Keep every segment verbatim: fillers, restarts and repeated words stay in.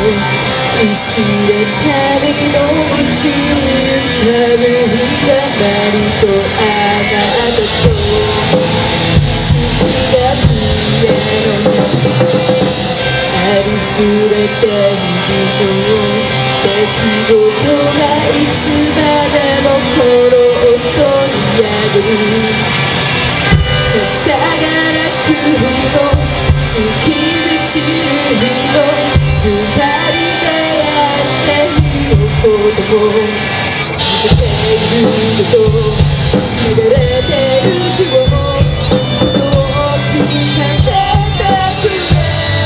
一瞬で旅のうちに浮かぶ日だまりとあなたと好きなピアノありふれた日々の出来事がいつまでもこの音に宿る傘がなく日も月満ちる日も二人でやっていることも見ていること流れてる自分も遠くに風てくれ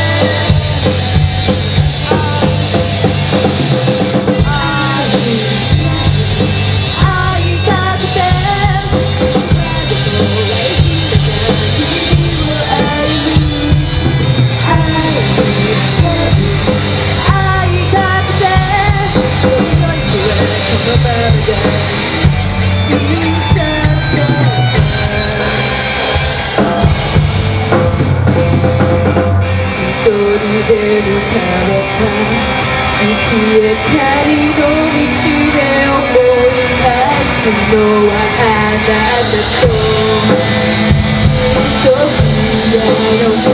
出るかもか月明かりの道で思い出すのはあなたと扉の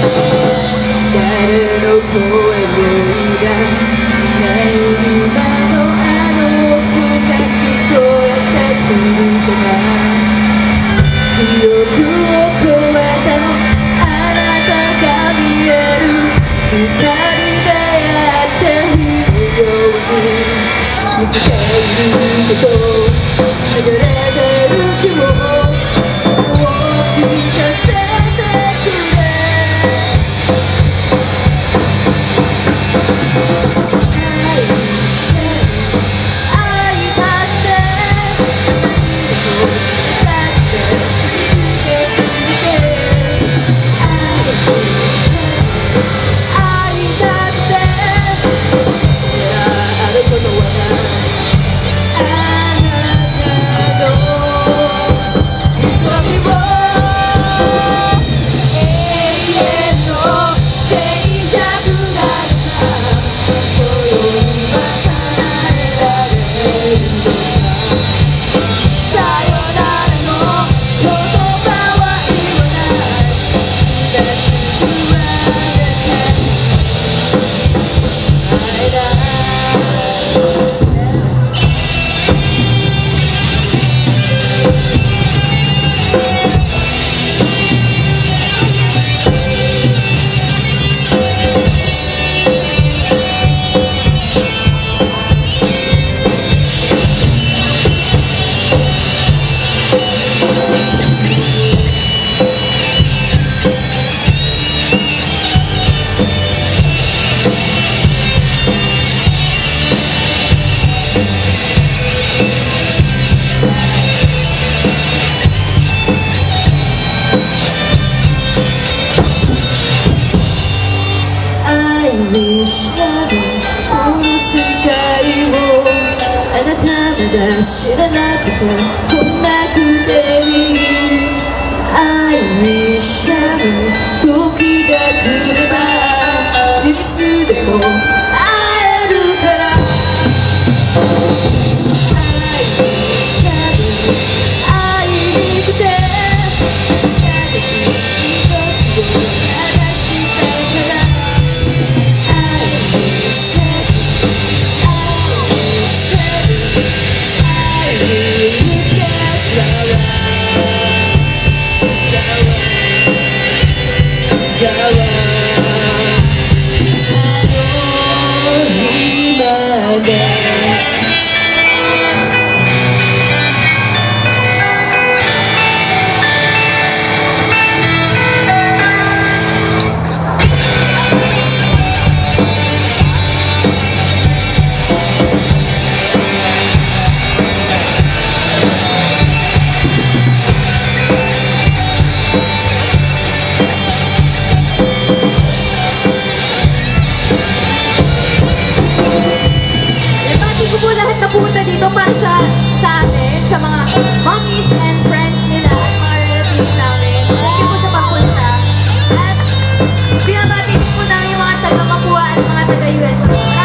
誰の声もいらない今のあの音が聞こえてくるかな記憶を超えたあなたが見える二人でやっているように生きていること流れてる日も大きくさせてくれ会いたくてだって信じてすぎてあなたまだ知らなくてこんなくていい I wish I knew 時が来ればいつでも会えるから I wish I knew 会いに来て命を流したいから I wish I knew I wish I knew You get flower, flower. ラ